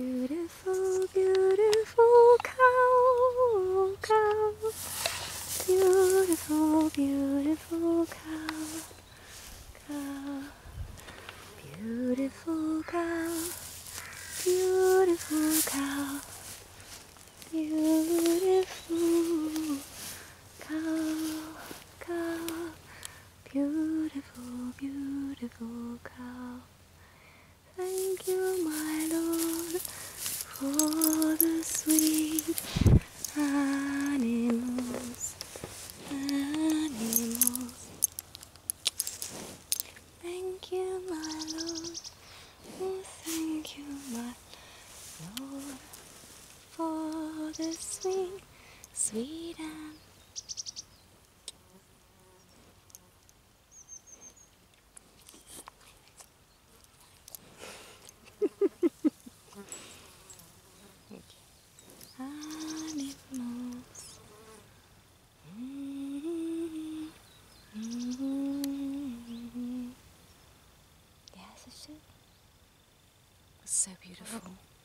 Beautiful, beautiful cow, cow. Beautiful, beautiful cow, cow. Beautiful cow, beautiful cow. Beautiful cow, cow. Beautiful, beautiful cow. Thank you, my Lord, for the sweet animals, animals. Thank you, my Lord, oh, thank you, my Lord, for the sweet, sweet animals. Animals. Yes, it should. It's so beautiful.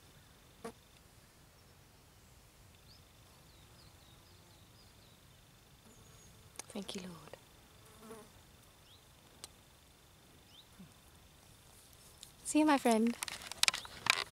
Thank you, Lord. See you, my friend.